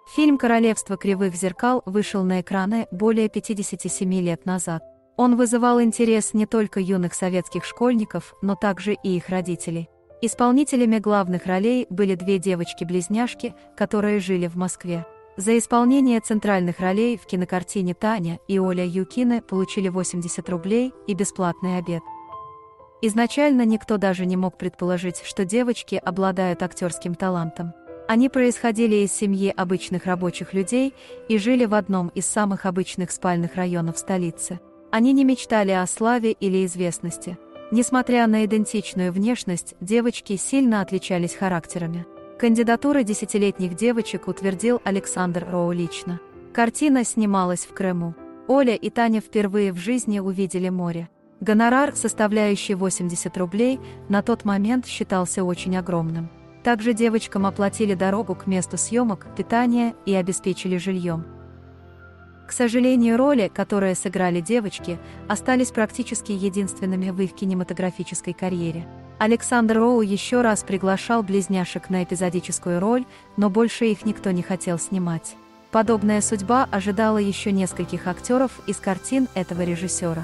Фильм «Королевство кривых зеркал» вышел на экраны более 57 лет назад. Он вызывал интерес не только юных советских школьников, но также и их родителей. Исполнителями главных ролей были две девочки-близняшки, которые жили в Москве. За исполнение центральных ролей в кинокартине Таня и Оля Юкины получили 80 рублей и бесплатный обед. Изначально никто даже не мог предположить, что девочки обладают актерским талантом. Они происходили из семьи обычных рабочих людей и жили в одном из самых обычных спальных районов столицы. Они не мечтали о славе или известности. Несмотря на идентичную внешность, девочки сильно отличались характерами. Кандидатуры десятилетних девочек утвердил Александр Роу лично. Картина снималась в Крыму. Оля и Таня впервые в жизни увидели море. Гонорар, составляющий 80 рублей, на тот момент считался очень огромным. Также девочкам оплатили дорогу к месту съемок, питание и обеспечили жильем. К сожалению, роли, которые сыграли девочки, остались практически единственными в их кинематографической карьере. Александр Роу еще раз приглашал близняшек на эпизодическую роль, но больше их никто не хотел снимать. Подобная судьба ожидала еще нескольких актеров из картин этого режиссера.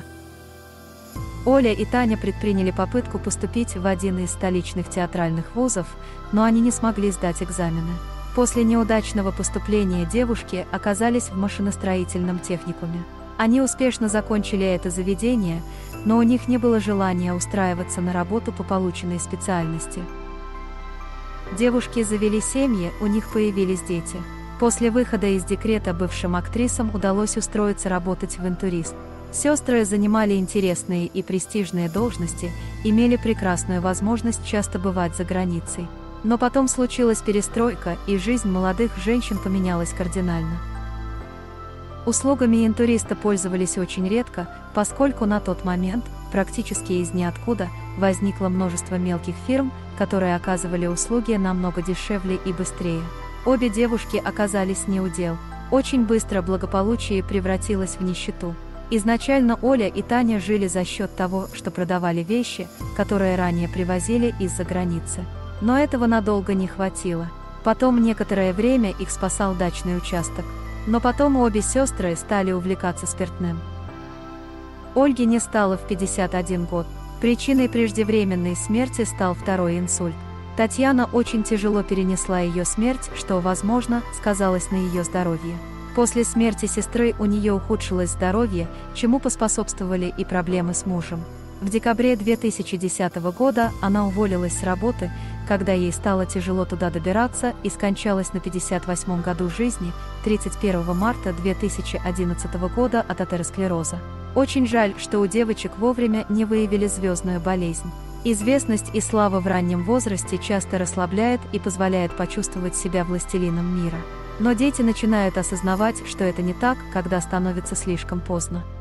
Оля и Таня предприняли попытку поступить в один из столичных театральных вузов, но они не смогли сдать экзамены. После неудачного поступления девушки оказались в машиностроительном техникуме. Они успешно закончили это заведение, но у них не было желания устраиваться на работу по полученной специальности. Девушки завели семьи, у них появились дети. После выхода из декрета бывшим актрисам удалось устроиться работать в «Интурист». Сестры занимали интересные и престижные должности, имели прекрасную возможность часто бывать за границей. Но потом случилась перестройка, и жизнь молодых женщин поменялась кардинально. Услугами «Интуриста» пользовались очень редко, поскольку на тот момент, практически из ниоткуда, возникло множество мелких фирм, которые оказывали услуги намного дешевле и быстрее. Обе девушки оказались не у дел. Очень быстро благополучие превратилось в нищету. Изначально Оля и Таня жили за счет того, что продавали вещи, которые ранее привозили из-за границы. Но этого надолго не хватило. Потом некоторое время их спасал дачный участок. Но потом обе сестры стали увлекаться спиртным. Ольге не стало в 51 год. Причиной преждевременной смерти стал второй инсульт. Татьяна очень тяжело перенесла ее смерть, что, возможно, сказалось на ее здоровье. После смерти сестры у нее ухудшилось здоровье, чему поспособствовали и проблемы с мужем. В декабре 2010 года она уволилась с работы, когда ей стало тяжело туда добираться, и скончалась на 58-м году жизни 31 марта 2011 года от атеросклероза. Очень жаль, что у девочек вовремя не выявили звездную болезнь. Известность и слава в раннем возрасте часто расслабляет и позволяет почувствовать себя властелином мира. Но дети начинают осознавать, что это не так, когда становится слишком поздно.